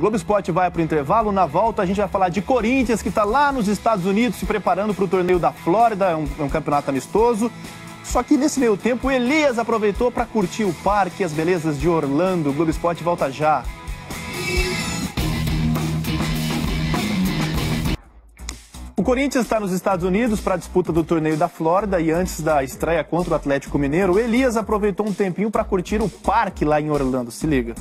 O Globo Esporte vai para o intervalo. Na volta a gente vai falar de Corinthians, que está lá nos Estados Unidos se preparando para o torneio da Flórida, é um campeonato amistoso. Só que nesse meio tempo o Elias aproveitou para curtir o parque e as belezas de Orlando. O Globo Esporte volta já. O Corinthians está nos Estados Unidos para a disputa do torneio da Flórida e antes da estreia contra o Atlético Mineiro, o Elias aproveitou um tempinho para curtir o parque lá em Orlando. Se liga.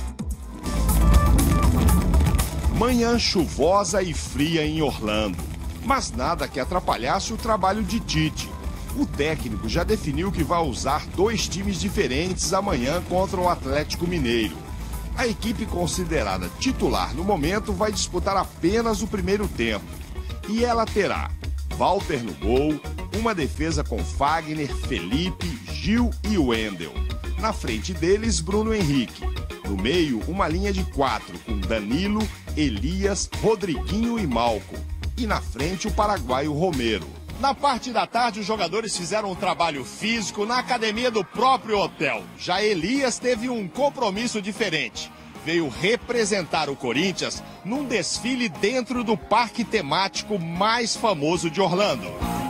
Manhã chuvosa e fria em Orlando, mas nada que atrapalhasse o trabalho de Tite. O técnico já definiu que vai usar dois times diferentes amanhã contra o Atlético Mineiro. A equipe considerada titular no momento vai disputar apenas o primeiro tempo. E ela terá Walter no gol, uma defesa com Fagner, Felipe, Gil e Wendel. Na frente deles, Bruno Henrique. No meio, uma linha de 4 com Danilo, Elias, Rodriguinho e Malcom. E na frente, o paraguaio Romero. Na parte da tarde, os jogadores fizeram um trabalho físico na academia do próprio hotel. Já Elias teve um compromisso diferente. Veio representar o Corinthians num desfile dentro do parque temático mais famoso de Orlando.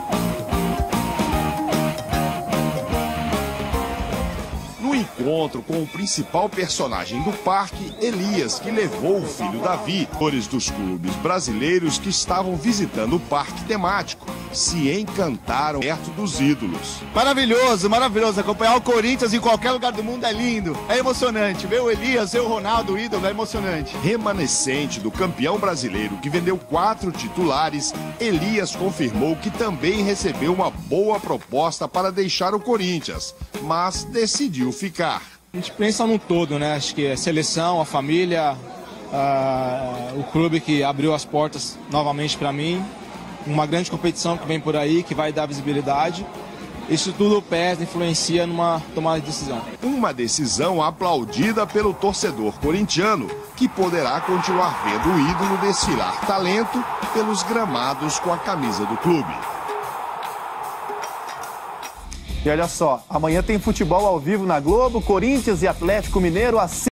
No encontro com o principal personagem do parque, Elias, que levou o filho Davi, cores dos clubes brasileiros que estavam visitando o parque temático, se encantaram perto dos ídolos. Maravilhoso, maravilhoso. Acompanhar o Corinthians em qualquer lugar do mundo é lindo, é emocionante. Ver o Elias, ver o Ronaldo, o ídolo, é emocionante. Remanescente do campeão brasileiro que vendeu 4 titulares, Elias confirmou que também recebeu uma boa proposta para deixar o Corinthians, mas decidiu ficar. A gente pensa num todo, né? Acho que a seleção, a família, o clube que abriu as portas novamente para mim. Uma grande competição que vem por aí, que vai dar visibilidade. Isso tudo pesa, influencia numa tomada de decisão. Uma decisão aplaudida pelo torcedor corintiano, que poderá continuar vendo o ídolo desfilar talento pelos gramados com a camisa do clube. E olha só, amanhã tem futebol ao vivo na Globo, Corinthians e Atlético Mineiro às